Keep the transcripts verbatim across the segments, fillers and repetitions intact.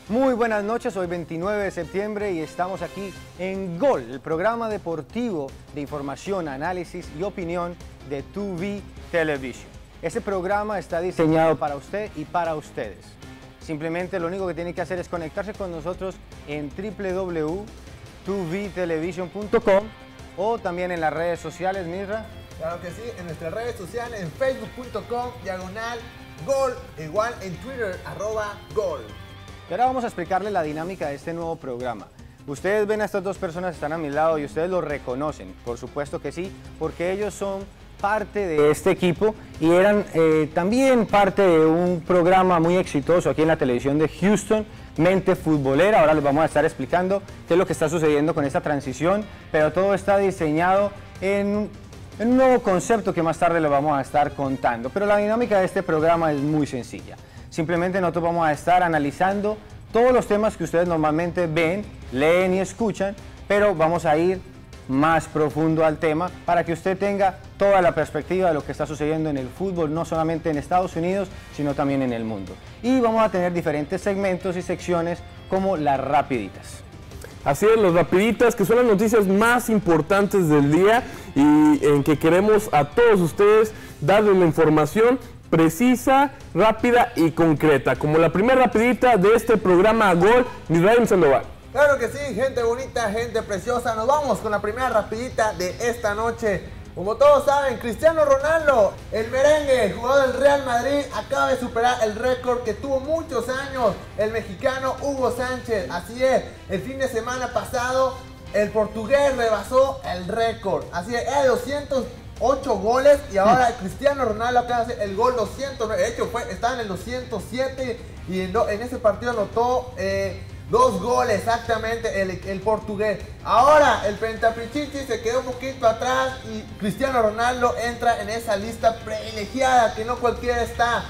Muy buenas noches, hoy veintinueve de septiembre y estamos aquí en Gol, el programa deportivo de información, análisis y opinión de two V Television. Este programa está diseñado para usted y para ustedes. Simplemente lo único que tiene que hacer es conectarse con nosotros en w w w punto two v television punto com o también en las redes sociales, Misra. Claro que sí, en nuestras redes sociales, en facebook punto com, diagonal, Gol, igual en Twitter, arroba, Gol. Y ahora vamos a explicarles la dinámica de este nuevo programa. Ustedes ven a estas dos personas que están a mi lado y ustedes los reconocen, por supuesto que sí, porque ellos son parte de este equipo y eran eh, también parte de un programa muy exitoso aquí en la televisión de Houston, Mente Futbolera. Ahora les vamos a estar explicando qué es lo que está sucediendo con esta transición, pero todo está diseñado en, en un nuevo concepto que más tarde les vamos a estar contando. Pero la dinámica de este programa es muy sencilla. Simplemente nosotros vamos a estar analizando todos los temas que ustedes normalmente ven, leen y escuchan, pero vamos a ir más profundo al tema para que usted tenga toda la perspectiva de lo que está sucediendo en el fútbol, no solamente en Estados Unidos, sino también en el mundo. Y vamos a tener diferentes segmentos y secciones como las rapiditas. Así es, las rapiditas, que son las noticias más importantes del día y en que queremos a todos ustedes darles la información precisa, rápida y concreta, como la primera rapidita de este programa Gol, Misraim Sandoval. Claro que sí, gente bonita, gente preciosa. Nos vamos con la primera rapidita de esta noche. Como todos saben, Cristiano Ronaldo, el merengue, el jugador del Real Madrid, acaba de superar el récord que tuvo muchos años el mexicano Hugo Sánchez. Así es, el fin de semana pasado el portugués rebasó el récord. Así es, era de doscientos ocho goles y ahora Cristiano Ronaldo acaba de hacer el gol doscientos nueve. De hecho, fue, estaba en el doscientos siete y en, en ese partido anotó eh, dos goles exactamente el, el portugués. Ahora el Pentapichichi se quedó un poquito atrás y Cristiano Ronaldo entra en esa lista privilegiada que no cualquiera está,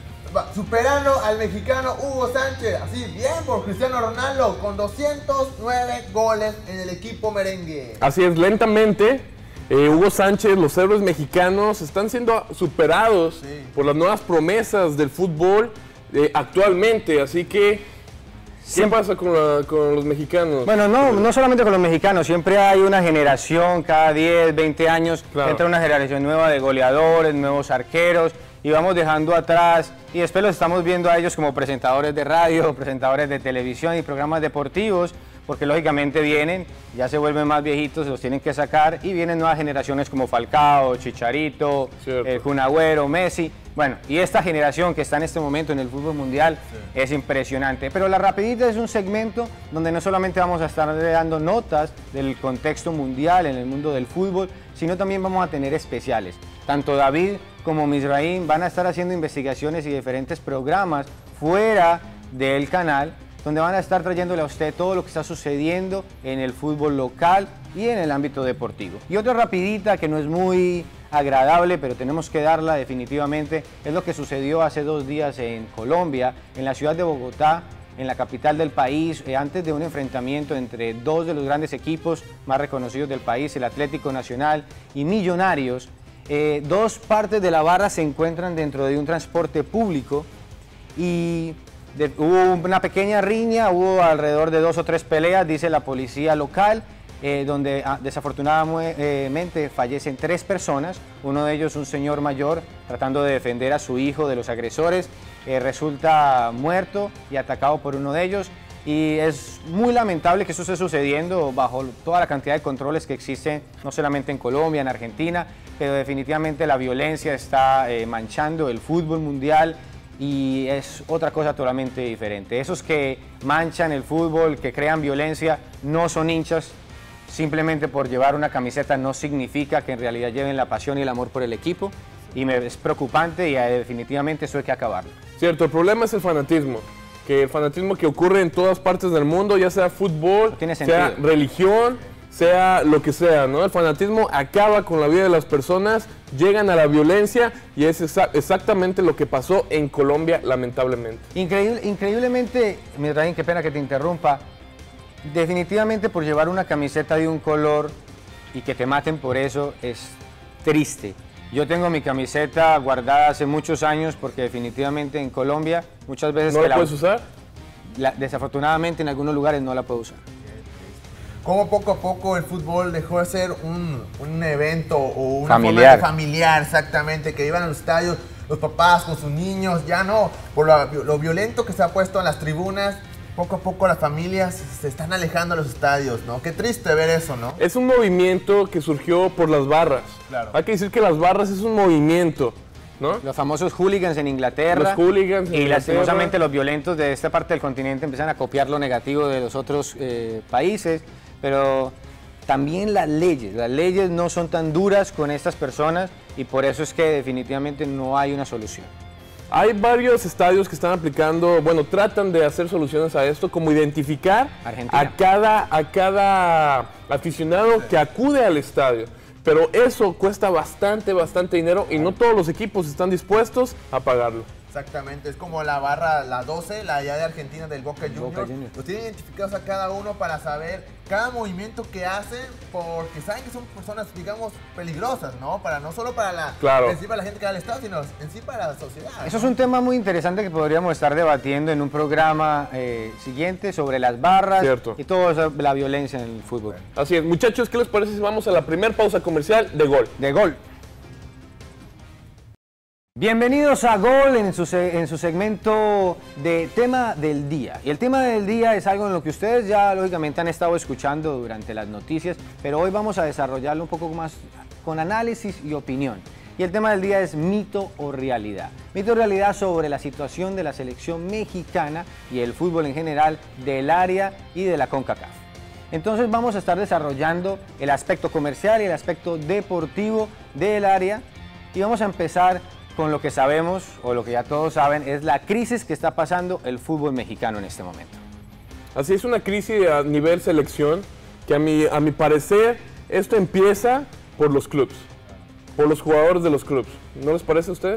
superando al mexicano Hugo Sánchez. Así, bien por Cristiano Ronaldo con doscientos nueve goles en el equipo merengue. Así es, lentamente eh, Hugo Sánchez, los héroes mexicanos están siendo superados sí. por las nuevas promesas del fútbol eh, actualmente, así que ¿qué siempre pasa con, la, con los mexicanos? Bueno, no, no solamente con los mexicanos, siempre hay una generación, cada diez, veinte años, claro. entra una generación nueva de goleadores, nuevos arqueros, y vamos dejando atrás, y después los estamos viendo a ellos como presentadores de radio, presentadores de televisión y programas deportivos, porque lógicamente vienen, ya se vuelven más viejitos, los tienen que sacar, y vienen nuevas generaciones como Falcao, Chicharito, el Kun Agüero, Messi. Bueno, y esta generación que está en este momento en el fútbol mundial sí. es impresionante. Pero la rapidita es un segmento donde no solamente vamos a estar dando notas del contexto mundial en el mundo del fútbol, sino también vamos a tener especiales. Tanto David como Misraim van a estar haciendo investigaciones y diferentes programas fuera del canal, donde van a estar trayéndole a usted todo lo que está sucediendo en el fútbol local y en el ámbito deportivo. Y otra rapidita que no es muy agradable, pero tenemos que darla definitivamente, es lo que sucedió hace dos días en Colombia, en la ciudad de Bogotá, en la capital del país, eh, antes de un enfrentamiento entre dos de los grandes equipos más reconocidos del país, el Atlético Nacional y Millonarios. Eh, dos partes de la barra se encuentran dentro de un transporte público y de, hubo una pequeña riña, hubo alrededor de dos o tres peleas, dice la policía local, eh, donde ah, desafortunadamente fallecen tres personas, uno de ellos un señor mayor tratando de defender a su hijo de los agresores, eh, resulta muerto y atacado por uno de ellos. Y es muy lamentable que eso esté sucediendo bajo toda la cantidad de controles que existen, no solamente en Colombia, en Argentina, pero definitivamente la violencia está eh, manchando el fútbol mundial y es otra cosa totalmente diferente. Esos que manchan el fútbol, que crean violencia, no son hinchas. Simplemente por llevar una camiseta no significa que en realidad lleven la pasión y el amor por el equipo. Y me, es preocupante y eh, definitivamente eso hay que acabarlo. Cierto, el problema es el fanatismo. Que el fanatismo que ocurre en todas partes del mundo, ya sea fútbol, no sea religión, sea lo que sea, ¿no? El fanatismo acaba con la vida de las personas, llegan a la violencia y es exa exactamente lo que pasó en Colombia, lamentablemente. Increíble, increíblemente, Misraim, qué pena que te interrumpa, definitivamente por llevar una camiseta de un color y que te maten por eso es triste. Yo tengo mi camiseta guardada hace muchos años porque definitivamente en Colombia muchas veces... ¿No que la puedes usar? la, desafortunadamente en algunos lugares no la puede usar. Cómo poco a poco el fútbol dejó de ser un, un evento o una familiar. forma familiar, exactamente, que iban a los estadios los papás con sus niños, ya no, por lo, lo violento que se ha puesto en las tribunas, poco a poco las familias se están alejando de los estadios, ¿no? Qué triste ver eso, ¿no? Es un movimiento que surgió por las barras. Claro. Hay que decir que las barras es un movimiento, ¿no? Los famosos hooligans en Inglaterra. Los hooligans en y Inglaterra. lastimosamente los violentos de esta parte del continente empiezan a copiar lo negativo de los otros eh, países, pero también las leyes. Las leyes no son tan duras con estas personas y por eso es que definitivamente no hay una solución. Hay varios estadios que están aplicando, bueno, tratan de hacer soluciones a esto, como identificar a cada, a cada aficionado que acude al estadio. Pero eso cuesta bastante, bastante dinero y no todos los equipos están dispuestos a pagarlo. Exactamente, es como la barra, la doce, la allá de Argentina del Boca Juniors. Boca Juniors. Los tienen identificados a cada uno para saber cada movimiento que hacen, porque saben que son personas, digamos, peligrosas, ¿no? Para, no solo para la, claro. en sí para la gente que va al estado, sino en sí para la sociedad. Eso ¿no? es un tema muy interesante que podríamos estar debatiendo en un programa eh, siguiente sobre las barras Cierto. y toda la violencia en el fútbol. Así es. Muchachos, ¿qué les parece si vamos a la primera pausa comercial de Gol? De Gol. Bienvenidos a Gol en su, en su segmento de tema del día. Y el tema del día es algo en lo que ustedes ya lógicamente han estado escuchando durante las noticias, pero hoy vamos a desarrollarlo un poco más con análisis y opinión. Y el tema del día es mito o realidad. Mito o realidad sobre la situación de la selección mexicana y el fútbol en general del área y de la CONCACAF. Entonces vamos a estar desarrollando el aspecto comercial y el aspecto deportivo del área y vamos a empezar con lo que sabemos, o lo que ya todos saben, es la crisis que está pasando el fútbol mexicano en este momento. Así es, una crisis a nivel selección, que a mi, a mi parecer, esto empieza por los clubes, por los jugadores de los clubes. ¿No les parece a ustedes?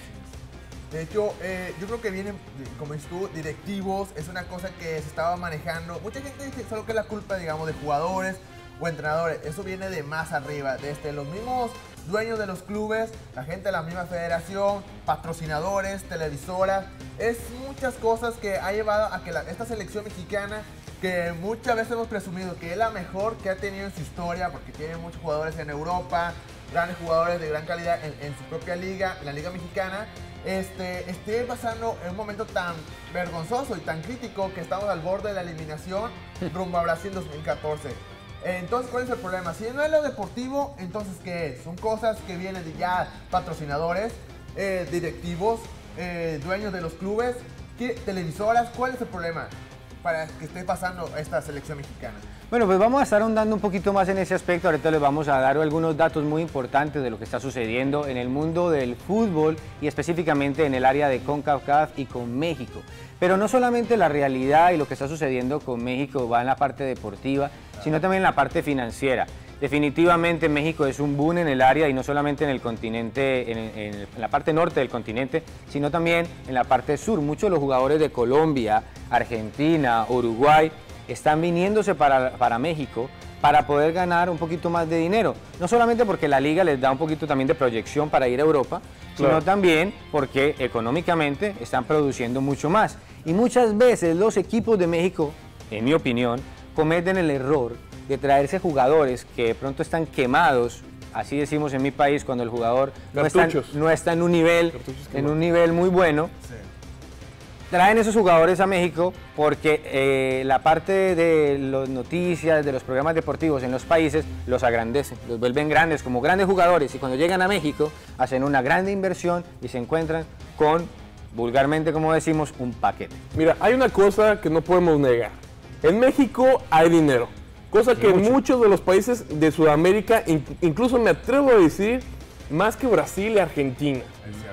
De hecho, eh, yo creo que vienen, como dices tú, directivos, es una cosa que se estaba manejando. Mucha gente dice solo que es la culpa, digamos, de jugadores o entrenadores. Eso viene de más arriba, desde los mismos dueños de los clubes, la gente de la misma federación, patrocinadores, televisoras. Es muchas cosas que ha llevado a que la, esta selección mexicana, que muchas veces hemos presumido que es la mejor que ha tenido en su historia, porque tiene muchos jugadores en Europa, grandes jugadores de gran calidad en, en su propia liga, en la liga mexicana, este, esté pasando en un momento tan vergonzoso y tan crítico que estamos al borde de la eliminación rumbo a Brasil dos mil catorce. Entonces, ¿cuál es el problema? Si no es lo deportivo, entonces ¿qué es? Son cosas que vienen de ya patrocinadores, eh, directivos, eh, dueños de los clubes, ¿qué, televisoras. ¿Cuál es el problema para que esté pasando esta selección mexicana? Bueno, pues vamos a estar ahondando un poquito más en ese aspecto. Ahorita les vamos a dar algunos datos muy importantes de lo que está sucediendo en el mundo del fútbol y específicamente en el área de CONCACAF y con México. Pero no solamente la realidad y lo que está sucediendo con México va en la parte deportiva, sino también en la parte financiera. Definitivamente México es un boom en el área y no solamente en el continente, en, en, en la parte norte del continente, sino también en la parte sur. Muchos de los jugadores de Colombia, Argentina, Uruguay están viniéndose para, para México para poder ganar un poquito más de dinero. No solamente porque la liga les da un poquito también de proyección para ir a Europa, sino claro, también porque económicamente están produciendo mucho más. Y muchas veces los equipos de México, en mi opinión, cometen el error de traerse jugadores que de pronto están quemados, así decimos en mi país, cuando el jugador no está, no está en un nivel, en un nivel muy bueno. Sí. Traen esos jugadores a México porque eh, la parte de las noticias, de los programas deportivos en los países, los agrandecen, los vuelven grandes, como grandes jugadores, y cuando llegan a México hacen una grande inversión y se encuentran con, vulgarmente como decimos, un paquete. Mira, hay una cosa que no podemos negar. En México hay dinero, cosa que en muchos de los países de Sudamérica, incluso me atrevo a decir, más que Brasil y Argentina.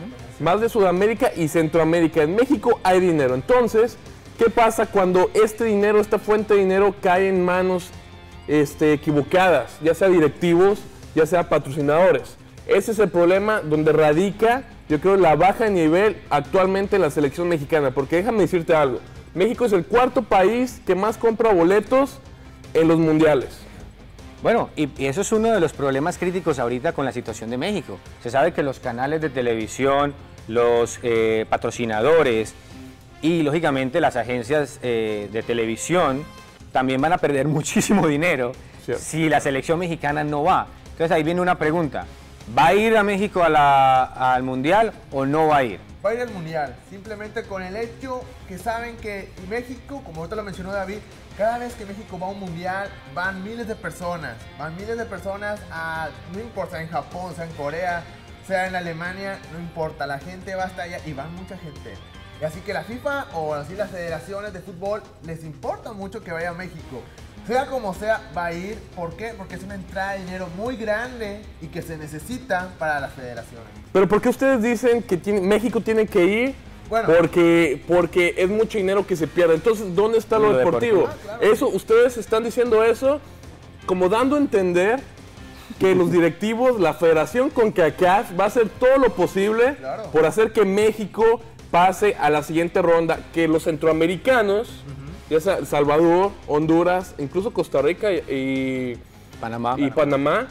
Más de Sudamérica y Centroamérica. En México hay dinero. Entonces, ¿qué pasa cuando este dinero, esta fuente de dinero cae en manos este, equivocadas? Ya sea directivos, ya sea patrocinadores. Ese es el problema donde radica, yo creo, la baja de nivel actualmente en la selección mexicana. Porque déjame decirte algo. México es el cuarto país que más compra boletos en los mundiales. Bueno, y, y eso es uno de los problemas críticos ahorita con la situación de México. Se sabe que los canales de televisión, los eh, patrocinadores, y lógicamente las agencias eh, de televisión también van a perder muchísimo dinero sí. si la selección mexicana no va. Entonces ahí viene una pregunta, ¿va a ir a México a la, al Mundial o no va a ir? Va a ir al Mundial, simplemente con el hecho que saben que México, como ahorita lo mencionó David, cada vez que México va a un Mundial, van miles de personas, van miles de personas a, no importa, sea en Japón, sea en Corea, sea en Alemania, no importa, la gente va hasta allá y van mucha gente. Y así que la FIFA o así las federaciones de fútbol les importa mucho que vaya a México. Sea como sea, va a ir. ¿Por qué? Porque es una entrada de dinero muy grande y que se necesita para las federaciones. Pero ¿por qué ustedes dicen que tiene, México tiene que ir? Bueno, porque, porque es mucho dinero que se pierde. Entonces, ¿dónde está lo, lo deportivo? deportivo. Ah, claro. Eso, ustedes están diciendo eso como dando a entender que los directivos, la federación CONCACAF va a hacer todo lo posible claro. por hacer que México pase a la siguiente ronda, que los centroamericanos, uh-huh. ya sea El Salvador, Honduras, incluso Costa Rica y, y, Panamá, y Panamá. Panamá,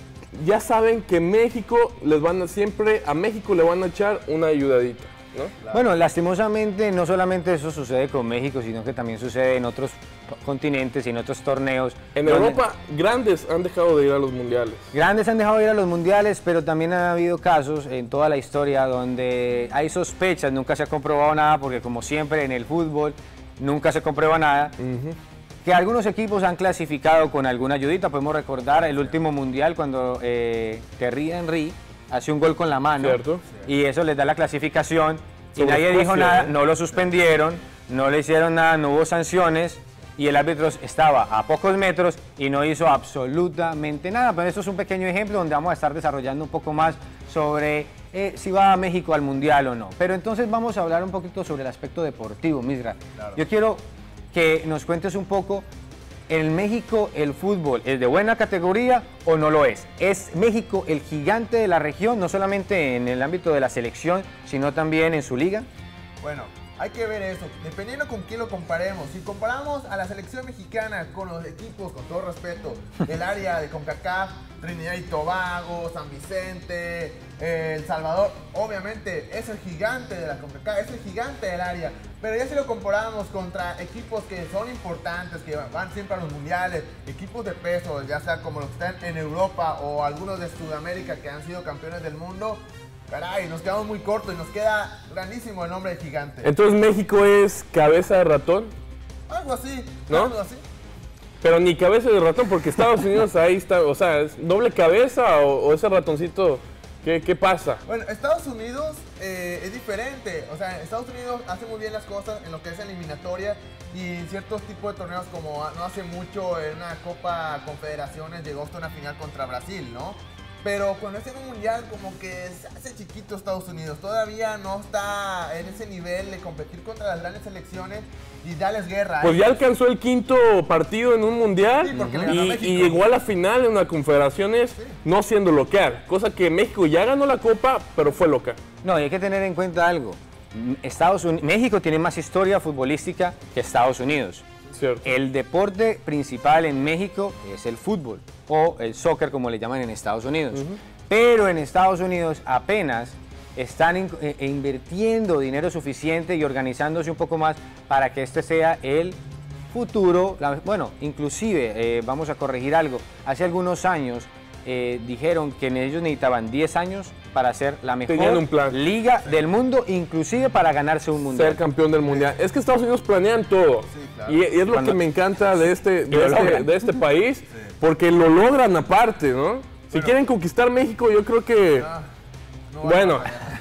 ya saben que México les van a, siempre a México le van a echar una ayudadita. ¿No? Claro. Bueno, lastimosamente no solamente eso sucede con México, sino que también sucede en otros continentes y en otros torneos. En donde... Europa, grandes han dejado de ir a los mundiales. Grandes han dejado de ir a los mundiales, pero también ha habido casos en toda la historia donde hay sospechas, nunca se ha comprobado nada, porque como siempre en el fútbol nunca se comprueba nada, uh-huh. que algunos equipos han clasificado con alguna ayudita. Podemos recordar el último mundial cuando eh, Thierry Henry hace un gol con la mano, ¿cierto? Y eso les da la clasificación y Sobre nadie dijo nada, no lo suspendieron, no le hicieron nada, no hubo sanciones y el árbitro estaba a pocos metros y no hizo absolutamente nada. Pero esto es un pequeño ejemplo donde vamos a estar desarrollando un poco más sobre eh, si va a México al Mundial o no. Pero entonces vamos a hablar un poquito sobre el aspecto deportivo, Misra. Claro. Yo quiero que nos cuentes un poco, ¿en México el fútbol es de buena categoría o no lo es? ¿Es México el gigante de la región, no solamente en el ámbito de la selección, sino también en su liga? Bueno, hay que ver eso, dependiendo con quién lo comparemos. Si comparamos a la selección mexicana con los equipos, con todo respeto, del área de CONCACAF, Trinidad y Tobago, San Vicente, eh, El Salvador, obviamente es el gigante de la CONCACAF, es el gigante del área. Pero ya si lo comparamos contra equipos que son importantes, que van siempre a los mundiales, equipos de peso, ya sea como los que están en Europa o algunos de Sudamérica que han sido campeones del mundo, caray, nos quedamos muy cortos y nos queda grandísimo el nombre de gigante. Entonces México es cabeza de ratón. Algo así, ¿no? Algo así. Pero ni cabeza de ratón, porque Estados Unidos ahí está, o sea, ¿es doble cabeza o, o ese ratoncito? ¿Qué, ¿Qué pasa? Bueno, Estados Unidos eh, es diferente. O sea, Estados Unidos hace muy bien las cosas en lo que es eliminatoria y en ciertos tipos de torneos, como no hace mucho en una Copa Confederaciones llegó hasta una final contra Brasil, ¿no? Pero cuando es en un mundial como que se hace chiquito Estados Unidos, todavía no está en ese nivel de competir contra las grandes selecciones y darles guerra. Pues ya alcanzó el quinto partido en un mundial sí, porque uh-huh. y, y llegó a la final en las confederaciones sí. no siendo local, cosa que México ya ganó la Copa, pero fue local. No, y hay que tener en cuenta algo, Estados Unidos, México tiene más historia futbolística que Estados Unidos. Cierto. El deporte principal en México es el fútbol o el soccer, como le llaman en Estados Unidos. Uh-huh. Pero en Estados Unidos apenas están in, eh, invirtiendo dinero suficiente y organizándose un poco más para que este sea el futuro. La, bueno, inclusive, eh, vamos a corregir algo, hace algunos años eh, dijeron que ellos necesitaban diez años para ser la mejor un plan. liga del mundo, inclusive para ganarse un mundial. Ser campeón del mundial. Es que Estados Unidos planean todo. Sí, claro. y, y es lo Cuando, que me encanta de este, de este, de este país, sí. porque lo logran aparte, ¿no? Si bueno, quieren conquistar México, yo creo que... No, no bueno,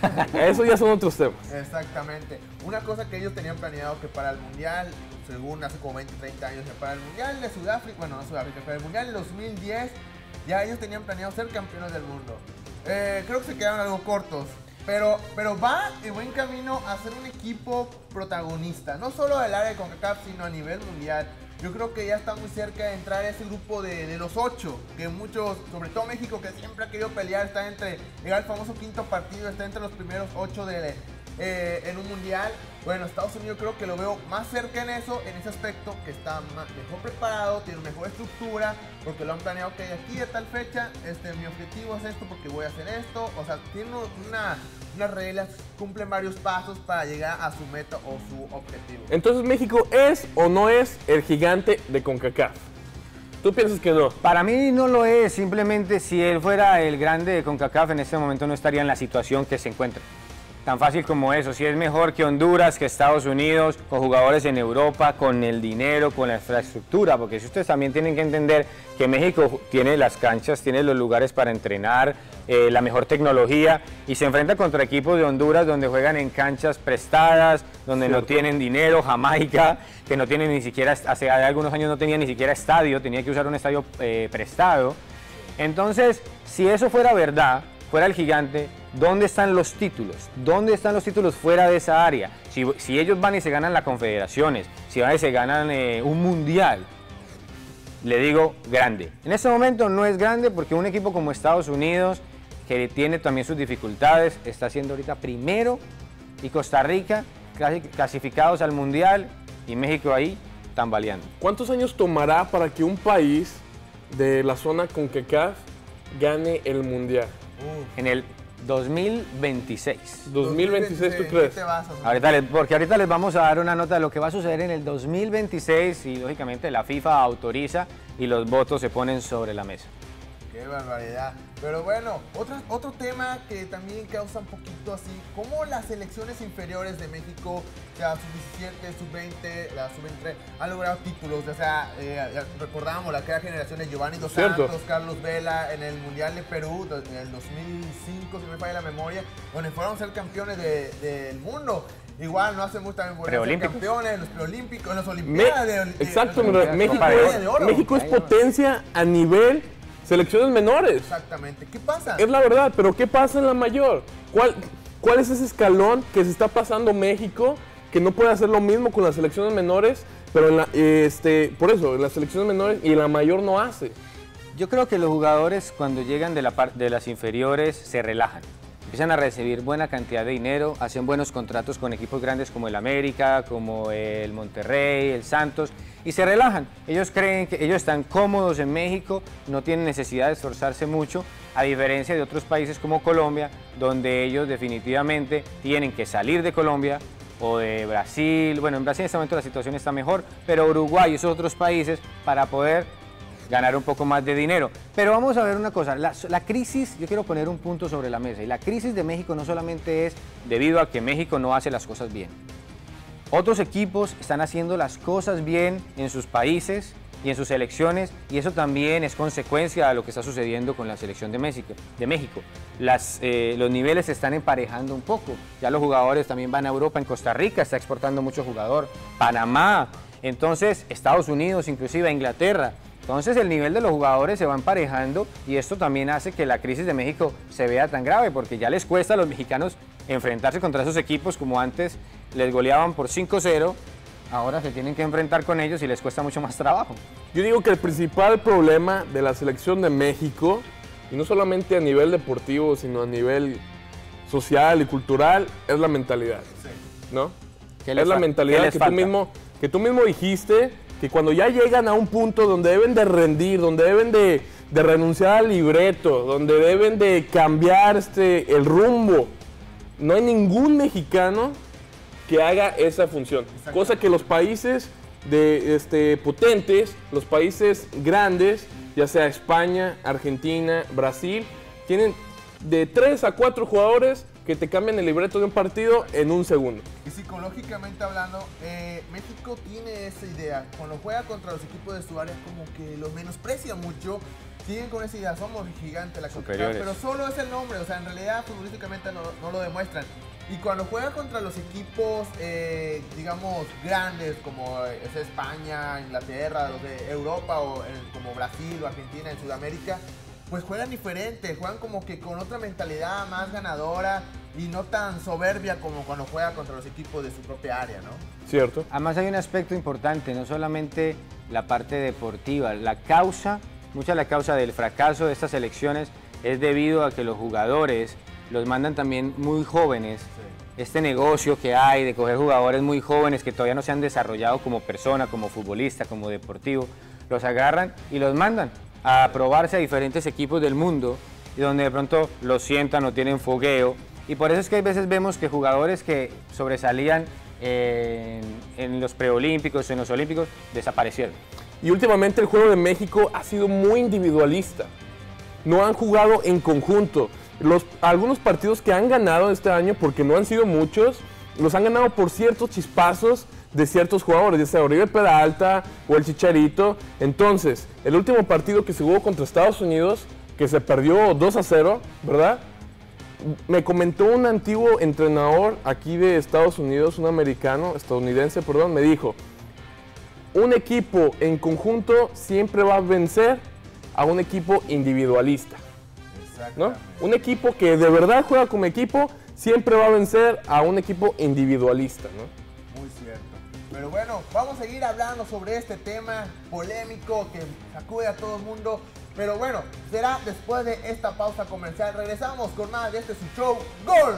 eso ya son otros temas. Exactamente. Una cosa que ellos tenían planeado que para el mundial, según hace como veinte, treinta años, para el mundial de Sudáfrica, bueno, no Sudáfrica, para el mundial de dos mil diez, ya ellos tenían planeado ser campeones del mundo. Eh, creo que se quedaron algo cortos, pero, pero va en buen camino a ser un equipo protagonista, no solo del área de CONCACAF, sino a nivel mundial. Yo creo que ya está muy cerca de entrar a ese grupo de, de los ocho, que muchos, sobre todo México, que siempre ha querido pelear, está entre, llegar al famoso quinto partido, está entre los primeros ocho de, eh, en un mundial. Bueno, Estados Unidos creo que lo veo más cerca en eso, en ese aspecto, que está más, mejor preparado, tiene mejor estructura, porque lo han planeado que de aquí a tal fecha, este, mi objetivo es esto porque voy a hacer esto. O sea, tiene una, unas reglas, cumplen varios pasos para llegar a su meta o su objetivo. Entonces, ¿México es o no es el gigante de CONCACAF? ¿Tú piensas que no? Para mí no lo es, simplemente si él fuera el grande de CONCACAF en este momento no estaría en la situación que se encuentra. Tan fácil como eso, si es mejor que Honduras, que Estados Unidos, con jugadores en Europa, con el dinero, con la infraestructura, porque si ustedes también tienen que entender que México tiene las canchas, tiene los lugares para entrenar, eh, la mejor tecnología, y se enfrenta contra equipos de Honduras donde juegan en canchas prestadas, donde ¿cierto? No tienen dinero, Jamaica, que no tienen ni siquiera, hace algunos años no tenía ni siquiera estadio, tenía que usar un estadio eh, prestado. Entonces, si eso fuera verdad, fuera el gigante, ¿dónde están los títulos? ¿Dónde están los títulos fuera de esa área? Si, si ellos van y se ganan las confederaciones, si van y se ganan eh, un mundial, le digo grande. En este momento no es grande porque un equipo como Estados Unidos, que tiene también sus dificultades, está siendo ahorita primero, y Costa Rica clasificados al mundial, y México ahí tambaleando. ¿Cuántos años tomará para que un país de la zona CONCACAF gane el mundial? Uh. En el dos mil veintiséis. dos mil veintiséis, ¿tú crees? Ahorita les, porque ahorita les vamos a dar una nota de lo que va a suceder en el dos mil veintiséis y lógicamente la FIFA autoriza y los votos se ponen sobre la mesa. Qué barbaridad. Pero bueno, otro, otro tema que también causa un poquito así, cómo las selecciones inferiores de México, o sea, sub diecisiete, sub veinte, la sub veintitrés, han logrado títulos. O sea, eh, recordamos la aquella generación de Giovanni Dos Santos, ¿cierto? Carlos Vela en el Mundial de Perú en el dos mil cinco, si me falla la memoria, donde fueron a ser campeones de, del mundo. Igual no hace mucho también fueron ser campeones en los preolímpicos, en las Olimpiadas. Me, de, exacto, de, de, México, de, de oro. México es potencia a nivel selecciones menores. Exactamente. ¿Qué pasa? Es la verdad, pero ¿qué pasa en la mayor? ¿Cuál, cuál es ese escalón que se está pasando México que no puede hacer lo mismo con las selecciones menores, pero en la, este, por eso, en las selecciones menores y en la mayor no hace? Yo creo que los jugadores cuando llegan de, la par, de las inferiores se relajan. Empiezan a recibir buena cantidad de dinero, hacen buenos contratos con equipos grandes como el América, como el Monterrey, el Santos, y se relajan. Ellos creen que ellos están cómodos en México, no tienen necesidad de esforzarse mucho, a diferencia de otros países como Colombia, donde ellos definitivamente tienen que salir de Colombia o de Brasil. Bueno, en Brasil en este momento la situación está mejor, pero Uruguay y esos otros países para poder ganar un poco más de dinero. Pero vamos a ver una cosa, la, la crisis, yo quiero poner un punto sobre la mesa, y la crisis de México no solamente es debido a que México no hace las cosas bien. Otros equipos están haciendo las cosas bien en sus países y en sus selecciones, y eso también es consecuencia de lo que está sucediendo con la selección de México. De México. Las, eh, los niveles se están emparejando un poco, ya los jugadores también van a Europa, en Costa Rica está exportando mucho jugador, Panamá, entonces Estados Unidos, inclusive a Inglaterra. Entonces el nivel de los jugadores se va emparejando y esto también hace que la crisis de México se vea tan grave porque ya les cuesta a los mexicanos enfrentarse contra esos equipos como antes les goleaban por cinco cero, ahora se tienen que enfrentar con ellos y les cuesta mucho más trabajo. Yo digo que el principal problema de la selección de México, y no solamente a nivel deportivo, sino a nivel social y cultural, es la mentalidad, ¿no? Es la mentalidad que tú, mismo, que tú mismo dijiste, que cuando ya llegan a un punto donde deben de rendir, donde deben de, de renunciar al libreto, donde deben de cambiar este, el rumbo, no hay ningún mexicano que haga esa función. Cosa que los países de, este, potentes, los países grandes, ya sea España, Argentina, Brasil, tienen de tres a cuatro jugadores que te cambian el libreto de un partido en un segundo. Y psicológicamente hablando, eh, México tiene esa idea. Cuando juega contra los equipos de su área, como que los menosprecia mucho. Siguen con esa idea, somos gigantes la CONCACAF, pero solo es el nombre, o sea, en realidad futbolísticamente no, no lo demuestran. Y cuando juega contra los equipos, eh, digamos, grandes, como es España, Inglaterra, los de Europa, o eh, como Brasil o Argentina, en Sudamérica, pues juegan diferente, juegan como que con otra mentalidad más ganadora y no tan soberbia como cuando juega contra los equipos de su propia área, ¿no? Cierto. Además hay un aspecto importante, no solamente la parte deportiva, la causa, mucha de la causa del fracaso de estas elecciones es debido a que los jugadores los mandan también muy jóvenes. Sí. Este negocio que hay de coger jugadores muy jóvenes que todavía no se han desarrollado como persona, como futbolista, como deportivo, los agarran y los mandan a probarse a diferentes equipos del mundo y donde de pronto los sientan o tienen fogueo Y por eso es que hay veces vemos que jugadores que sobresalían en, en los preolímpicos, en los olímpicos, desaparecieron. Y últimamente el juego de México ha sido muy individualista. No han jugado en conjunto. Los, algunos partidos que han ganado este año, porque no han sido muchos, los han ganado por ciertos chispazos de ciertos jugadores, ya sea Oribe Peralta o el Chicharito. Entonces, el último partido que se jugó contra Estados Unidos, que se perdió dos a cero, ¿verdad? Me comentó un antiguo entrenador aquí de Estados Unidos, un americano, estadounidense, perdón, me dijo, un equipo en conjunto siempre va a vencer a un equipo individualista, ¿no? Un equipo que de verdad juega como equipo siempre va a vencer a un equipo individualista, ¿no? Muy cierto. Pero bueno, vamos a seguir hablando sobre este tema polémico que sacude a todo el mundo. Pero bueno, será después de esta pausa comercial. Regresamos con más de este su show, ¡Gol!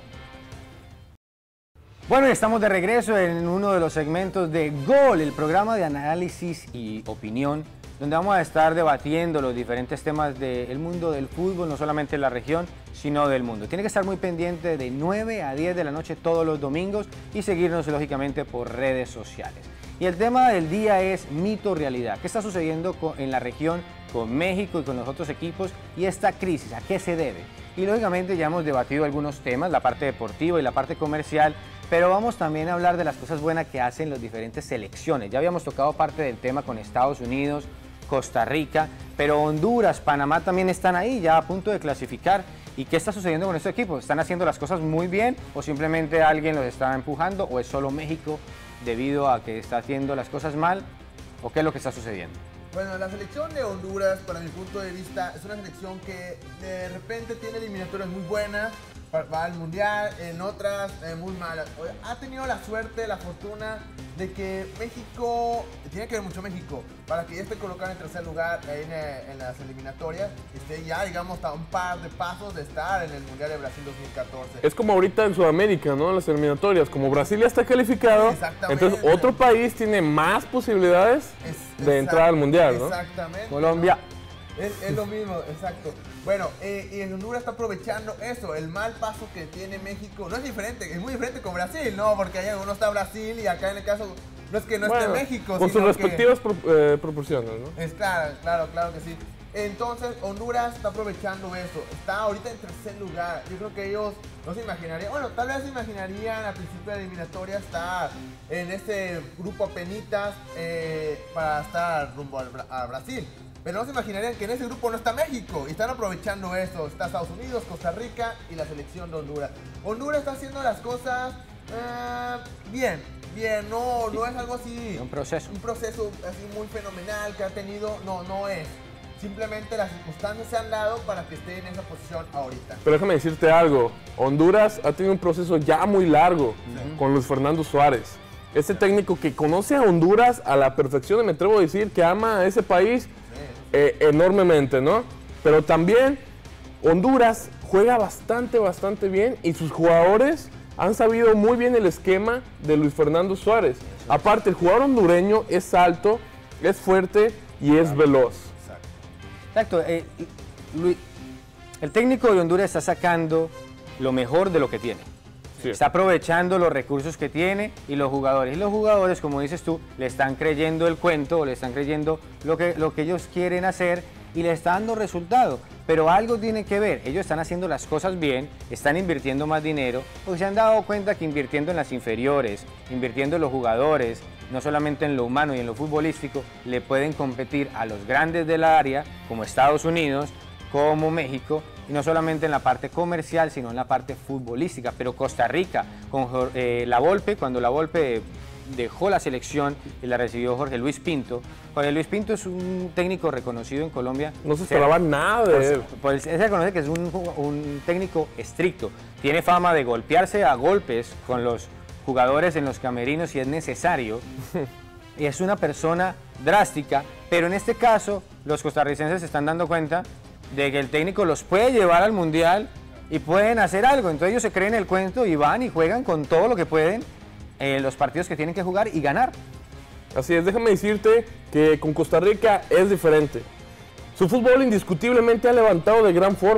Bueno, estamos de regreso en uno de los segmentos de Gol, el programa de análisis y opinión, donde vamos a estar debatiendo los diferentes temas del mundo del fútbol, no solamente de la región, sino del mundo. Tiene que estar muy pendiente de nueve a diez de la noche todos los domingos y seguirnos lógicamente por redes sociales. Y el tema del día es mito o realidad. ¿Qué está sucediendo con, en la región con México y con los otros equipos y esta crisis? ¿A qué se debe? Y lógicamente ya hemos debatido algunos temas, la parte deportiva y la parte comercial, pero vamos también a hablar de las cosas buenas que hacen las diferentes selecciones. Ya habíamos tocado parte del tema con Estados Unidos, Costa Rica, pero Honduras, Panamá también están ahí, ya a punto de clasificar. ¿Y qué está sucediendo con estos equipos? ¿Están haciendo las cosas muy bien o simplemente alguien los está empujando o es solo México debido a que está haciendo las cosas mal? ¿O qué es lo que está sucediendo? Bueno, la selección de Honduras, para mi punto de vista, es una selección que de repente tiene eliminatorias muy buenas, va al mundial, en otras eh, muy malas. Ha tenido la suerte, la fortuna de que México, tiene que ver mucho México, para que ya esté colocado en tercer lugar en, en las eliminatorias, esté ya, digamos, a un par de pasos de estar en el Mundial de Brasil dos mil catorce. Es como ahorita en Sudamérica, ¿no? En las eliminatorias, como Brasil ya está calificado, entonces otro país tiene más posibilidades es, de entrar al Mundial, ¿no? Exactamente. Colombia. Es, es lo mismo, exacto. Bueno, eh, y en Honduras está aprovechando eso, el mal paso que tiene México. No es diferente, es muy diferente con Brasil, ¿no? Porque allá uno está Brasil y acá en el caso no es que no bueno, esté México, con sus respectivas que, pro, eh, proporciones, ¿no? Es claro, claro, claro que sí. Entonces, Honduras está aprovechando eso. Está ahorita en tercer lugar. Yo creo que ellos no se imaginarían, bueno, tal vez se imaginarían al principio de la eliminatoria estar en este grupo apenitas eh, para estar rumbo al, a Brasil. Pero no se imaginarían que en ese grupo no está México y están aprovechando eso. Está Estados Unidos, Costa Rica y la selección de Honduras. Honduras está haciendo las cosas eh, bien, bien, no, no es algo así. Un proceso. Un proceso así muy fenomenal que ha tenido, no, no es. Simplemente las circunstancias se han dado para que esté en esa posición ahorita. Pero déjame decirte algo, Honduras ha tenido un proceso ya muy largo sí. con Luis Fernando Suárez. Ese técnico que conoce a Honduras a la perfección, y me atrevo a decir que ama a ese país eh, enormemente, ¿no? Pero también Honduras juega bastante, bastante bien y sus jugadores han sabido muy bien el esquema de Luis Fernando Suárez. Aparte, el jugador hondureño es alto, es fuerte y es veloz. Exacto. Eh, Luis, el técnico de Honduras está sacando lo mejor de lo que tiene. Sí. Está aprovechando los recursos que tiene y los jugadores. Y los jugadores, como dices tú, le están creyendo el cuento, o le están creyendo lo que, lo que ellos quieren hacer y le está dando resultado. Pero algo tiene que ver. Ellos están haciendo las cosas bien, están invirtiendo más dinero, porque se han dado cuenta que invirtiendo en las inferiores, invirtiendo en los jugadores, no solamente en lo humano y en lo futbolístico, le pueden competir a los grandes del área, como Estados Unidos, como México, y no solamente en la parte comercial, sino en la parte futbolística. Pero Costa Rica, con eh, La Volpe, cuando La Volpe dejó la selección y la recibió Jorge Luis Pinto. Jorge Luis Pinto es un técnico reconocido en Colombia. No se esperaba se, nada de él. Pues, pues, se reconoce que es un, un técnico estricto. Tiene fama de golpearse a golpes con los jugadores en los camerinos si es necesario. Y es una persona drástica, pero en este caso los costarricenses se están dando cuenta de que el técnico los puede llevar al Mundial y pueden hacer algo. Entonces ellos se creen el cuento y van y juegan con todo lo que pueden eh, los partidos que tienen que jugar y ganar. Así es, déjame decirte que con Costa Rica es diferente. Su fútbol indiscutiblemente ha levantado de gran forma.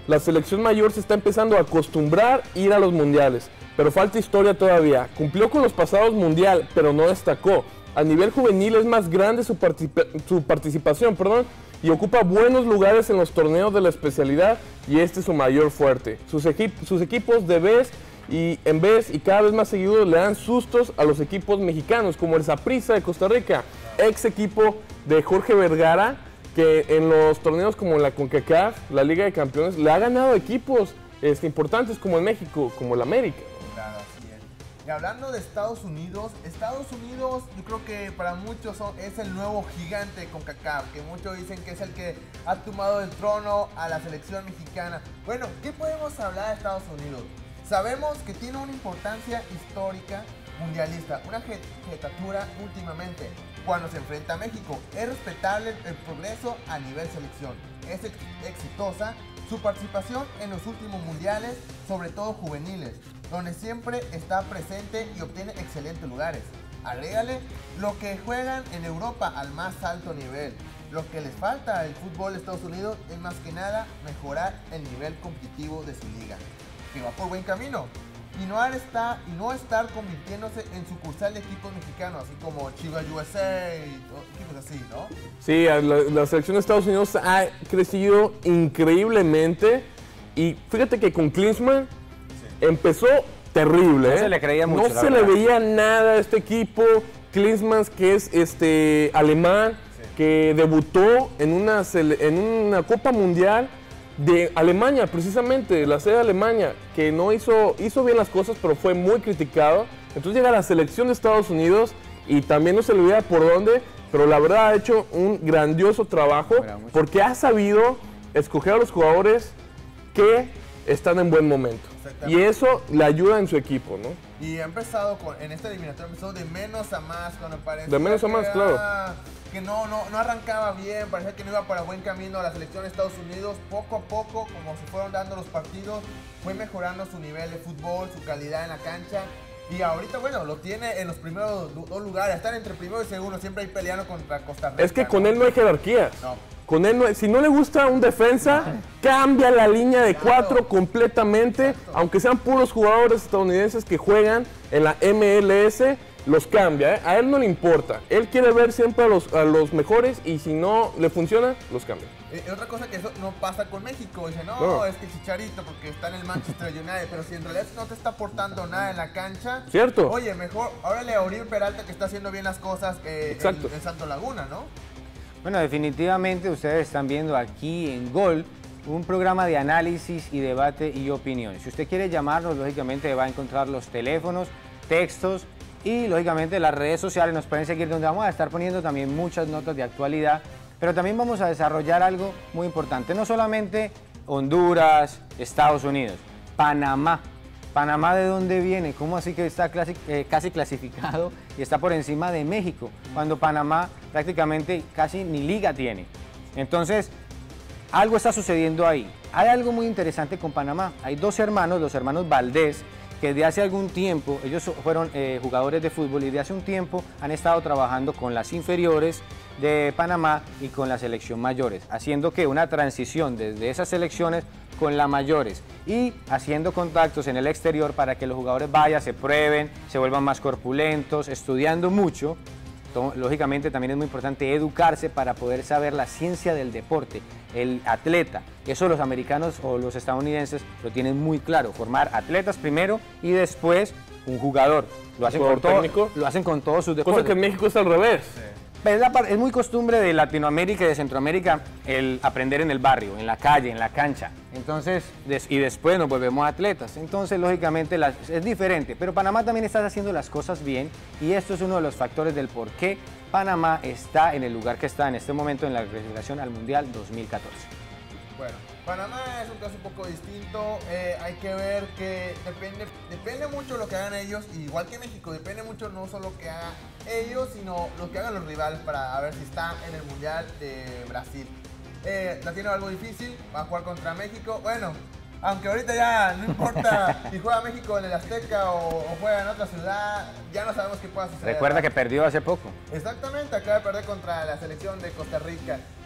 la selección mayor se está empezando a acostumbrar a ir a los mundiales, pero falta historia todavía. Cumplió con los pasados mundial, pero no destacó. A nivel juvenil es más grande su, participa su participación, perdón, y ocupa buenos lugares en los torneos de la especialidad, y este es su mayor fuerte. Sus, equip sus equipos de vez y en vez y cada vez más seguido le dan sustos a los equipos mexicanos, como el Saprissa de Costa Rica, ex equipo de Jorge Vergara, que en los torneos como la CONCACAF, la Liga de Campeones, le ha ganado equipos este, importantes como en México, como el América. Claro, así es. Y hablando de Estados Unidos, Estados Unidos yo creo que para muchos son, es el nuevo gigante de CONCACAF, que muchos dicen que es el que ha tomado el trono a la selección mexicana. Bueno, ¿qué podemos hablar de Estados Unidos? Sabemos que tiene una importancia histórica mundialista, una jetatura últimamente cuando se enfrenta a México. Es respetable el progreso a nivel selección, es ex exitosa su participación en los últimos mundiales, sobre todo juveniles, donde siempre está presente y obtiene excelentes lugares. Agrégale lo que juegan en Europa al más alto nivel. Lo que les falta al fútbol de Estados Unidos es más que nada mejorar el nivel competitivo de su liga, que va por buen camino. Y no, estar, y no estar convirtiéndose en sucursal de equipos mexicanos, así como Chivas U S A y equipos así, ¿no? Sí, la, la selección de Estados Unidos ha crecido increíblemente. Y fíjate que con Klinsmann sí. empezó terrible. No ¿eh? se le creía mucho. No se le veía nada a este equipo. Klinsmann, que es este alemán, sí. que debutó en una, en una Copa Mundial de Alemania, precisamente, la sede de Alemania, que no hizo, hizo bien las cosas, pero fue muy criticado. Entonces llega a la selección de Estados Unidos y también no se le veía por dónde, pero la verdad ha hecho un grandioso trabajo porque ha sabido escoger a los jugadores que están en buen momento. Y eso le ayuda en su equipo, ¿no? Y ha empezado con, en esta eliminatoria, empezó de menos a más cuando parece. De menos a más, claro. Que no, no, no arrancaba bien, parecía que no iba para buen camino la selección de Estados Unidos. Poco a poco, como se fueron dando los partidos, fue mejorando su nivel de fútbol, su calidad en la cancha. Y ahorita, bueno, lo tiene en los primeros dos lugares. Están entre primero y segundo, siempre ahí peleando contra Costa Rica. Es que con ¿no? él no hay jerarquía. No. Con él, no, si no le gusta un defensa, no. cambia la línea de claro. cuatro completamente. Exacto. Aunque sean puros jugadores estadounidenses que juegan en la M L S, los cambia, ¿eh? A él no le importa. Él quiere ver siempre a los, a los mejores y si no le funciona, los cambia. Eh, otra cosa que eso no pasa con México. Dice, no, no, es que Chicharito porque está en el Manchester United, pero si en realidad no te está aportando nada en la cancha. Cierto. Oye, mejor, órale a Oribe Peralta que está haciendo bien las cosas eh, en, en Santo Laguna, ¿no? Bueno, definitivamente ustedes están viendo aquí en Gol un programa de análisis y debate y opinión. Si usted quiere llamarnos, lógicamente va a encontrar los teléfonos, textos y lógicamente las redes sociales. Nos pueden seguir donde vamos a estar poniendo también muchas notas de actualidad, pero también vamos a desarrollar algo muy importante. No solamente Honduras, Estados Unidos, Panamá. ¿Panamá de dónde viene? ¿Cómo así que está clasi eh, casi clasificado y está por encima de México? Cuando Panamá prácticamente casi ni liga tiene. Entonces, algo está sucediendo ahí. Hay algo muy interesante con Panamá. Hay dos hermanos, los hermanos Valdés, que de hace algún tiempo, ellos fueron eh, jugadores de fútbol y de hace un tiempo han estado trabajando con las inferiores de Panamá y con las selecciones mayores, haciendo que una transición desde esas selecciones con las mayores y haciendo contactos en el exterior para que los jugadores vayan, se prueben, se vuelvan más corpulentos, estudiando mucho. Lógicamente también es muy importante educarse para poder saber la ciencia del deporte, el atleta. Eso los americanos o los estadounidenses lo tienen muy claro, formar atletas primero y después un jugador. Lo hacen, con todo, lo hacen con todos sus deportes. Cosa que en México es al revés. Sí. Es, la, es muy costumbre de Latinoamérica y de Centroamérica el aprender en el barrio, en la calle, en la cancha. Entonces, des, y después nos volvemos atletas. Entonces, lógicamente, las, es diferente. Pero Panamá también está haciendo las cosas bien y esto es uno de los factores del por qué Panamá está en el lugar que está en este momento en la clasificación al Mundial dos mil catorce. Bueno, Panamá es un caso un poco distinto. Eh, hay que ver que depende, depende mucho lo que hagan ellos, igual que México, depende mucho no solo lo que hagan ellos, sino lo que hagan los rivales para ver si están en el Mundial de Brasil. Eh, la tiene algo difícil, va a jugar contra México. Bueno, aunque ahorita ya no importa si juega México en el Azteca o, o juega en otra ciudad, ya no sabemos qué pueda suceder. Recuerda que perdió hace poco. Exactamente, acaba de perder contra la selección de Costa Rica.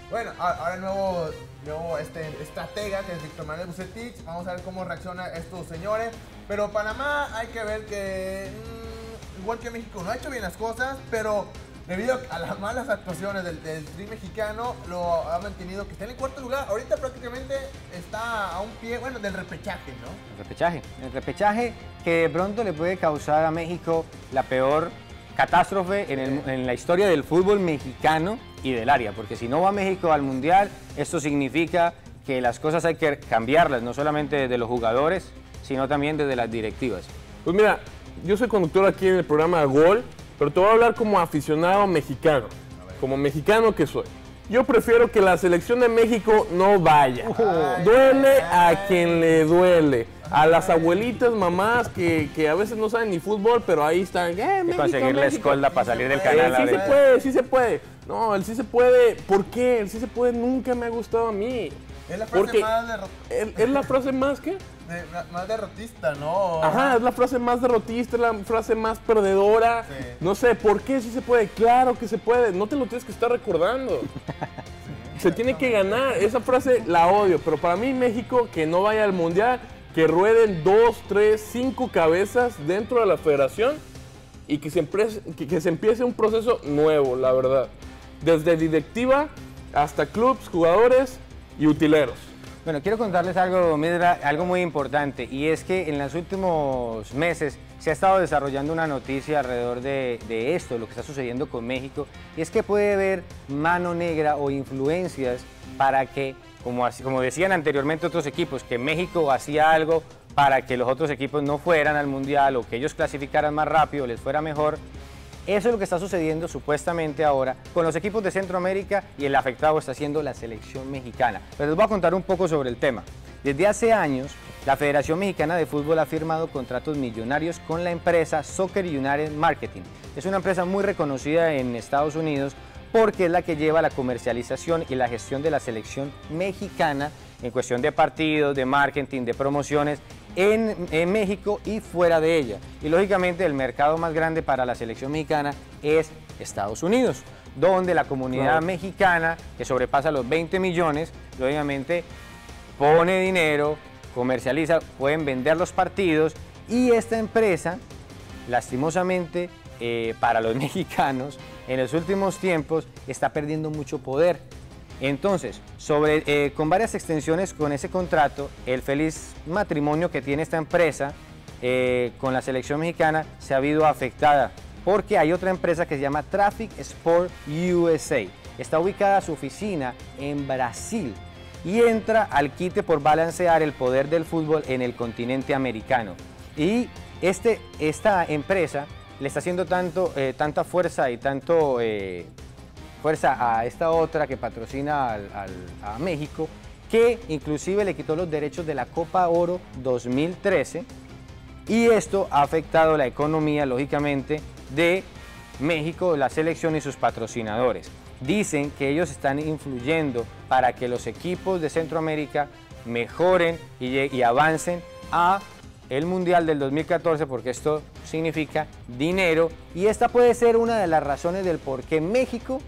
Bueno, ahora el nuevo, nuevo este, estratega, que es Víctor Manuel Vucetich. Vamos a ver cómo reaccionan estos señores. Pero Panamá hay que ver que, mmm, igual que México, no ha hecho bien las cosas, pero debido a las malas actuaciones del, del tri mexicano, lo ha mantenido que está en el cuarto lugar. Ahorita prácticamente está a un pie, bueno, del repechaje, ¿no? El repechaje. El repechaje que de pronto le puede causar a México la peor catástrofe en, el, en la historia del fútbol mexicano y del área, porque si no va México al Mundial, esto significa que las cosas hay que cambiarlas, no solamente desde los jugadores, sino también desde las directivas. Pues mira, yo soy conductor aquí en el programa Gol, pero te voy a hablar como aficionado mexicano, como mexicano que soy. Yo prefiero que la selección de México no vaya. Ay, duele ay, a quien le duele. A las abuelitas, mamás que, que a veces no saben ni fútbol, pero ahí están. Eh, México, conseguir la escolta para salir del canal. Eh, sí se puede, sí se puede. No, el sí se puede. ¿Por qué? El sí se puede nunca me ha gustado a mí. Es la frase Porque más derrotista. Es, es la frase más, ¿qué? De, más derrotista, ¿no? Ajá, es la frase más derrotista, es la frase más perdedora. Sí. No sé, ¿por qué sí se puede? Claro que se puede. No te lo tienes que estar recordando. Sí, se tiene que ganar. Esa frase la odio. Pero para mí, México, que no vaya al Mundial, que rueden dos, tres, cinco cabezas dentro de la federación y que se, empiece, que, que se empiece un proceso nuevo, la verdad. Desde directiva hasta clubs, jugadores y utileros. Bueno, quiero contarles algo, Midra, algo muy importante, y es que en los últimos meses se ha estado desarrollando una noticia alrededor de, de esto, lo que está sucediendo con México, y es que puede haber mano negra o influencias para que, como, como decían anteriormente otros equipos, que México hacía algo para que los otros equipos no fueran al Mundial o que ellos clasificaran más rápido, les fuera mejor. Eso es lo que está sucediendo supuestamente ahora con los equipos de Centroamérica, y el afectado está siendo la selección mexicana. Pero les voy a contar un poco sobre el tema. Desde hace años, la Federación Mexicana de Fútbol ha firmado contratos millonarios con la empresa Soccer United Marketing. Es una empresa muy reconocida en Estados Unidos porque es la que lleva la comercialización y la gestión de la selección mexicana en cuestión de partidos, de marketing, de promociones en, en México y fuera de ella. Y lógicamente el mercado más grande para la selección mexicana es Estados Unidos, donde la comunidad claro. mexicana, que sobrepasa los veinte millones, lógicamente pone dinero, comercializa, pueden vender los partidos, y esta empresa, lastimosamente, eh, para los mexicanos, en los últimos tiempos está perdiendo mucho poder. Entonces, sobre, eh, con varias extensiones con ese contrato, el feliz matrimonio que tiene esta empresa eh, con la selección mexicana se ha visto afectada, porque hay otra empresa que se llama Traffic Sport U S A. Está ubicada su oficina en Brasil y entra al quite por balancear el poder del fútbol en el continente americano. Y este, esta empresa le está haciendo tanto, eh, tanta fuerza y tanto eh, fuerza a esta otra que patrocina al, al, a México, que inclusive le quitó los derechos de la Copa Oro dos mil trece, y esto ha afectado la economía, lógicamente, de México, la selección y sus patrocinadores. Dicen que ellos están influyendo para que los equipos de Centroamérica mejoren y, y avancen a el Mundial del dos mil catorce, porque esto significa dinero, y esta puede ser una de las razones del por qué México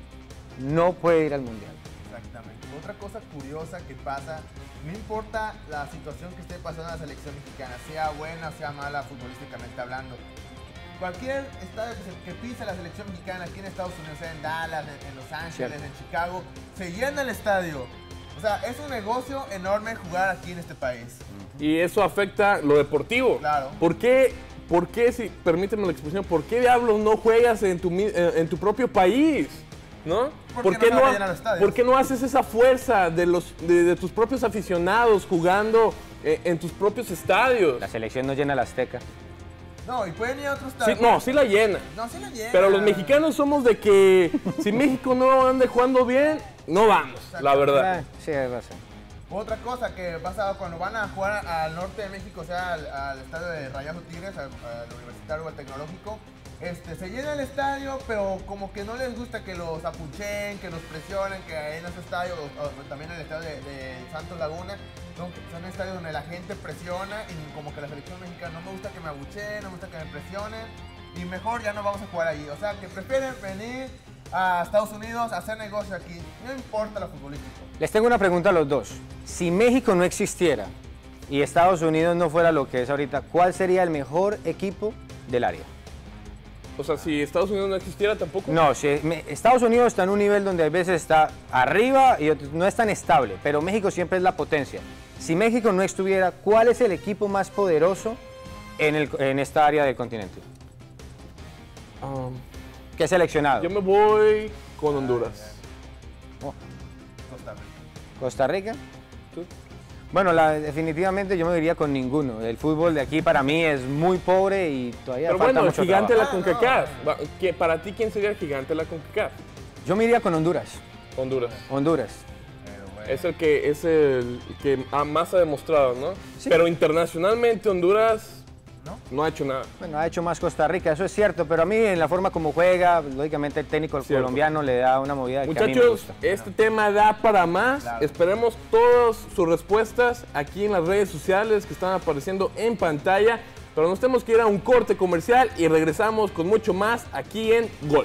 no puede ir al Mundial. Exactamente. Otra cosa curiosa que pasa, no importa la situación que esté pasando en la selección mexicana, sea buena o sea mala futbolísticamente hablando, cualquier estadio que, se, que pisa la selección mexicana aquí en Estados Unidos, sea en Dallas, en, en Los Ángeles, Cierto. en Chicago, se llena el estadio. O sea, es un negocio enorme jugar aquí en este país. Y eso afecta lo deportivo. Claro. ¿Por qué, por qué si, permíteme la expresión, por qué diablos no juegas en tu, en tu propio país? ¿No? ¿Por, ¿Por, qué no, no, ¿Por qué no haces esa fuerza de, los, de, de tus propios aficionados jugando eh, en tus propios estadios? La selección no llena la Azteca. No, y pueden ir a otros estadios. Sí, no, sí la llena. No, sí la llena. Pero los mexicanos somos de que si México no ande jugando bien, no vamos, la verdad. Sí, es razón. Otra cosa que pasa cuando van a jugar al norte de México, o sea, al, al estadio de Rayados Tigres, al, al Universitario o al Tecnológico, este, se llena el estadio, pero como que no les gusta que los apuchen, que los presionen, que ahí en ese estadio, o, o también en el estadio de, de Santos Laguna, son, son estadios donde la gente presiona, y como que la selección mexicana no me gusta que me abuchen, no me gusta que me presionen, y mejor ya no vamos a jugar ahí. O sea, que prefieren venir a Estados Unidos a hacer negocio aquí. No importa lo futbolístico. Les tengo una pregunta a los dos. Si México no existiera y Estados Unidos no fuera lo que es ahorita, ¿cuál sería el mejor equipo del área? O sea, si Estados Unidos no existiera tampoco. No, si Estados Unidos está en un nivel donde a veces está arriba y no es tan estable, pero México siempre es la potencia. Si México no estuviera, ¿cuál es el equipo más poderoso en, el, en esta área del continente? Um, ¿Qué seleccionado? Yo me voy con Honduras. Oh. Costa Rica. ¿Tú? Bueno, la, definitivamente yo me diría con ninguno. El fútbol de aquí para mí es muy pobre y todavía Pero falta bueno, mucho el gigante trabajo. de la CONCACAF. Ah, no. Para ti, ¿quién sería el gigante de la CONCACAF? Yo me iría con Honduras. Honduras. Honduras. Bueno. Es el que, es el que más ha demostrado, ¿no? Sí. Pero internacionalmente Honduras ¿no? no ha hecho nada. Bueno, ha hecho más Costa Rica, eso es cierto, pero a mí en la forma como juega, lógicamente el técnico el colombiano le da una movida Muchachos, que a mí me gusta. Este no. tema da para más. Claro. Esperemos todas sus respuestas aquí en las redes sociales que están apareciendo en pantalla. Pero nos tenemos que ir a un corte comercial y regresamos con mucho más aquí en Gol.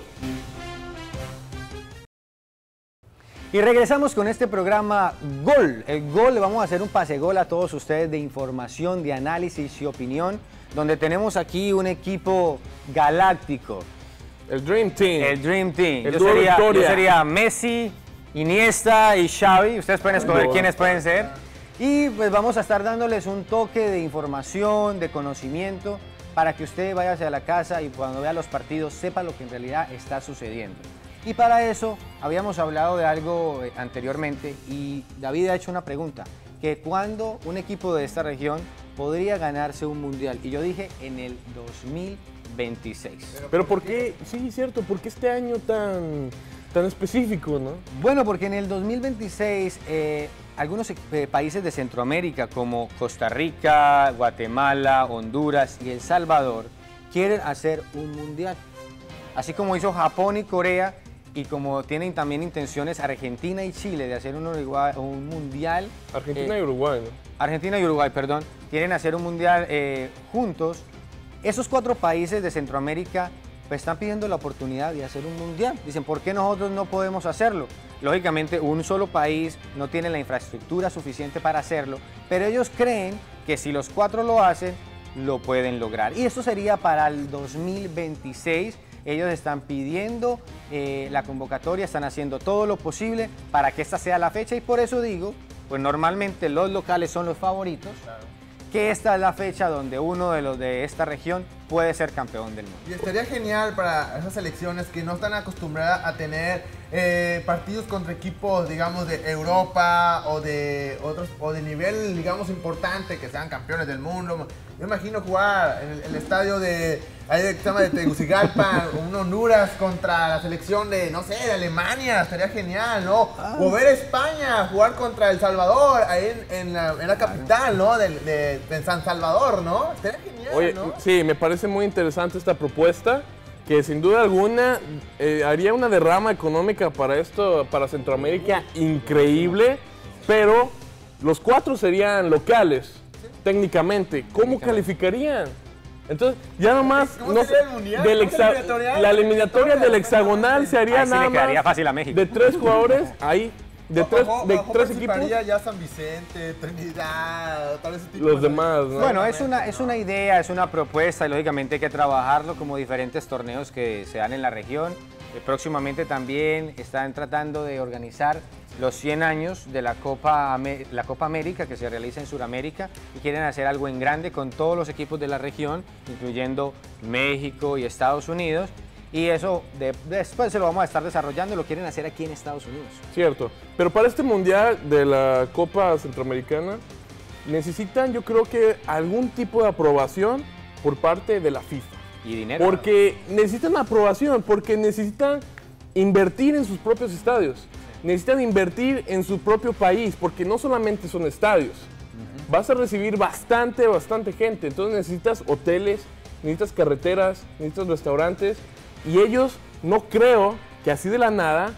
Y regresamos con este programa Gol. El Gol, le vamos a hacer un pase gol a todos ustedes de información, de análisis y opinión, donde tenemos aquí un equipo galáctico. El Dream Team. El Dream Team. El yo, sería, yo sería Messi, Iniesta y Xavi. Ustedes pueden escoger quiénes pueden ser. Y pues vamos a estar dándoles un toque de información, de conocimiento, para que usted vaya hacia la casa y cuando vea los partidos sepa lo que en realidad está sucediendo. Y para eso habíamos hablado de algo anteriormente y David ha hecho una pregunta, que cuándo un equipo de esta región podría ganarse un mundial. Y yo dije en el dos mil veintiséis. Pero, ¿Pero por qué? Sí, cierto, ¿por qué este año tan, tan específico, no? Bueno, porque en el dos mil veintiséis eh, algunos eh, países de Centroamérica como Costa Rica, Guatemala, Honduras y El Salvador quieren hacer un mundial. Así como hizo Japón y Corea, y como tienen también intenciones Argentina y Chile de hacer un, Uruguay, un mundial. Argentina eh, y Uruguay, ¿no? Argentina y Uruguay, perdón. Quieren hacer un mundial eh, juntos. Esos cuatro países de Centroamérica pues, están pidiendo la oportunidad de hacer un mundial. Dicen, ¿por qué nosotros no podemos hacerlo? Lógicamente, un solo país no tiene la infraestructura suficiente para hacerlo, pero ellos creen que si los cuatro lo hacen, lo pueden lograr. Y esto sería para el dos mil veintiséis. Ellos están pidiendo eh, la convocatoria, están haciendo todo lo posible para que esta sea la fecha y por eso digo, pues normalmente los locales son los favoritos, claro, que esta es la fecha donde uno de los de esta región puede ser campeón del mundo. Y estaría genial para esas selecciones que no están acostumbradas a tener eh, partidos contra equipos, digamos, de Europa o de otros o de nivel, digamos, importante, que sean campeones del mundo. Yo imagino jugar en el, el estadio de, ahí de, de Tegucigalpa, un Honduras contra la selección de, no sé, de Alemania, estaría genial, ¿no? Ah. O ver España jugar contra El Salvador, ahí en, en, la, en la capital, ¿no? De, de, de San Salvador, ¿no? Estaría genial, Oye, ¿no? Sí, me parece muy interesante esta propuesta, que sin duda alguna eh, haría una derrama económica para esto, para Centroamérica, increíble, pero los cuatro serían locales. Técnicamente, ¿cómo calificarían? Entonces, ya nomás ¿Cómo no sería el mundial? del hexa, la eliminatoria del hexagonal se haría Ahí sí nada le quedaría más fácil a México. de tres jugadores ahí, de bajo, tres, bajo, de bajo tres equipos. ya San Vicente, Trinidad, tal vez ese tipo los de demás, ¿no? Bueno, es una, es una idea, es una propuesta y lógicamente hay que trabajarlo como diferentes torneos que se dan en la región. Eh, próximamente también están tratando de organizar los cien años de la Copa, la Copa América que se realiza en Sudamérica y quieren hacer algo en grande con todos los equipos de la región, incluyendo México y Estados Unidos. Y eso de, después se lo vamos a estar desarrollando, lo quieren hacer aquí en Estados Unidos. Cierto, pero para este mundial de la Copa Centroamericana necesitan, yo creo que algún tipo de aprobación por parte de la FIFA. Y dinero. Porque necesitan aprobación, porque necesitan invertir en sus propios estadios. Necesitan invertir en su propio país, porque no solamente son estadios. Uh-huh. Vas a recibir bastante, bastante gente. Entonces necesitas hoteles, necesitas carreteras, necesitas restaurantes. Y ellos no creo que así de la nada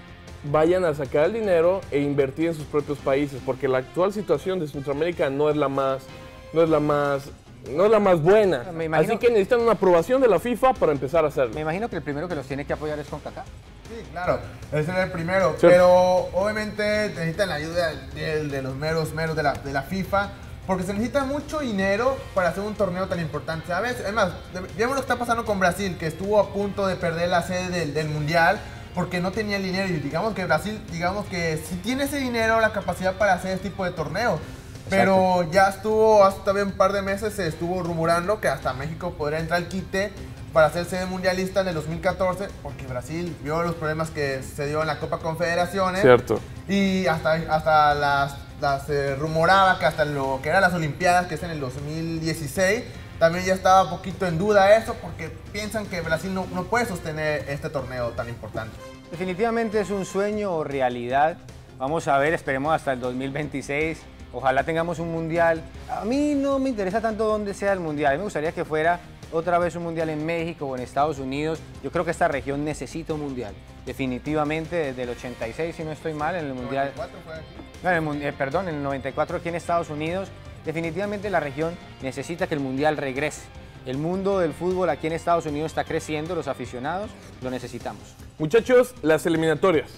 vayan a sacar el dinero e invertir en sus propios países, porque la actual situación de Centroamérica no es la más, no es la más, no es la más buena. Así que necesitan una aprobación de la FIFA para empezar a hacerlo. Me imagino que el primero que los tiene que apoyar es CONCACAF. Sí, claro, ese era el primero, sí. Pero obviamente necesitan la ayuda de, de los meros meros de la, de la FIFA, porque se necesita mucho dinero para hacer un torneo tan importante, ¿sabes? Además, vemos lo que está pasando con Brasil, que estuvo a punto de perder la sede del, del Mundial porque no tenía el dinero, y digamos que Brasil, digamos que sí tiene ese dinero, la capacidad para hacer este tipo de torneos. Pero ya estuvo, hace todavía un par de meses se estuvo rumorando que hasta México podría entrar al quite para ser sede mundialista en el dos mil catorce, porque Brasil vio los problemas que se dio en la Copa Confederaciones. Cierto. Y hasta, hasta las, las eh, rumoraba que hasta lo que eran las Olimpiadas, que es en el dos mil dieciséis, también ya estaba un poquito en duda eso, porque piensan que Brasil no, no puede sostener este torneo tan importante. Definitivamente es un sueño o realidad. Vamos a ver, esperemos hasta el dos mil veintiséis. Ojalá tengamos un mundial. A mí no me interesa tanto dónde sea el mundial. A mí me gustaría que fuera otra vez un mundial en México o en Estados Unidos. Yo creo que esta región necesita un mundial. Definitivamente desde el ochenta y seis, si no estoy mal, en el mundial. ¿noventa y cuatro fue aquí? No, en el, eh, perdón, en el noventa y cuatro aquí en Estados Unidos. Definitivamente la región necesita que el mundial regrese. El mundo del fútbol aquí en Estados Unidos está creciendo, los aficionados lo necesitamos. Muchachos, las eliminatorias.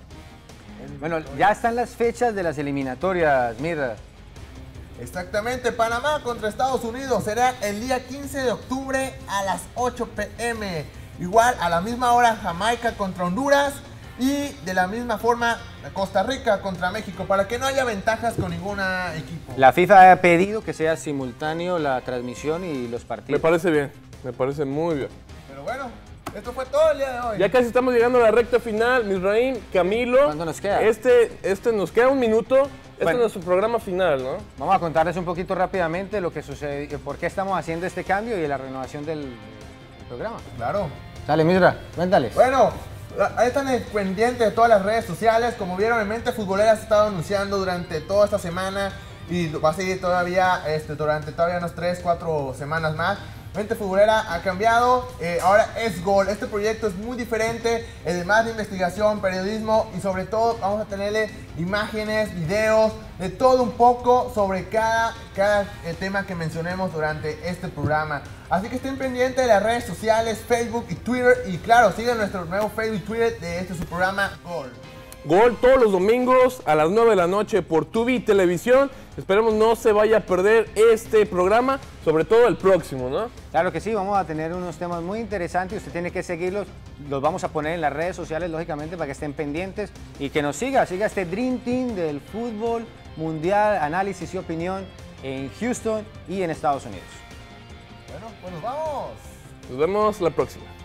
Bueno, ya están las fechas de las eliminatorias, Mirra. Exactamente, Panamá contra Estados Unidos será el día quince de octubre a las ocho pe eme. Igual a la misma hora Jamaica contra Honduras y de la misma forma Costa Rica contra México, para que no haya ventajas con ningún equipo. La FIFA ha pedido que sea simultáneo la transmisión y los partidos. Me parece bien, me parece muy bien. Pero bueno, esto fue todo el día de hoy. Ya casi estamos llegando a la recta final, Misraim, Camilo. ¿Cuánto nos queda? Este, este nos queda un minuto. Este bueno, es nuestro programa final, ¿no? Vamos a contarles un poquito rápidamente lo que sucede, por qué estamos haciendo este cambio y la renovación del, del programa. Claro. Dale, Misra, cuéntales. Bueno, ahí están pendientes de todas las redes sociales. Como vieron, en Mente Futbolera se ha estado anunciando durante toda esta semana y va a seguir todavía este, durante todavía unas tres, cuatro semanas más. Mente Futbolera ha cambiado, eh, ahora es Gol. Este proyecto es muy diferente, es de más de investigación, periodismo y sobre todo vamos a tenerle imágenes, videos, de todo un poco sobre cada, cada eh, tema que mencionemos durante este programa. Así que estén pendientes de las redes sociales, Facebook y Twitter, y claro, sigan nuestro nuevo Facebook y Twitter de este su programa Gol. Gol todos los domingos a las nueve de la noche por Tubi Televisión. Esperemos no se vaya a perder este programa, sobre todo el próximo, ¿no? Claro que sí, vamos a tener unos temas muy interesantes. Usted tiene que seguirlos, los vamos a poner en las redes sociales, lógicamente, para que estén pendientes y que nos siga, siga este Dream Team del fútbol mundial, análisis y opinión en Houston y en Estados Unidos. Bueno, pues nos vamos. Nos vemos la próxima.